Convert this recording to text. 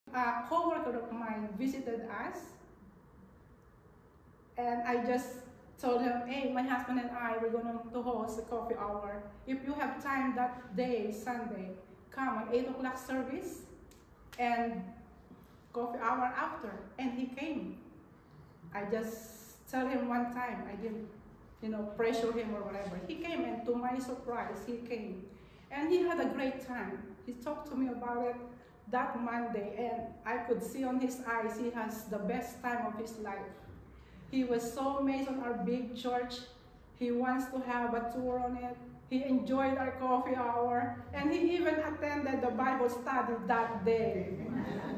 A co-worker of mine visited us, and I just told him, hey, my husband and I, we're going to host a coffee hour. If you have time that day, Sunday, come at 8 o'clock service and coffee hour after. And he came. I just tell him one time, I didn't, pressure him or whatever. He came, and to my surprise, he came. And he had a great time. He talked to me about it that Monday, and I could see on his eyes he has the best time of his life. He was so amazed on our big church. He wants to have a tour on it. He enjoyed our coffee hour, and he even attended the Bible study that day.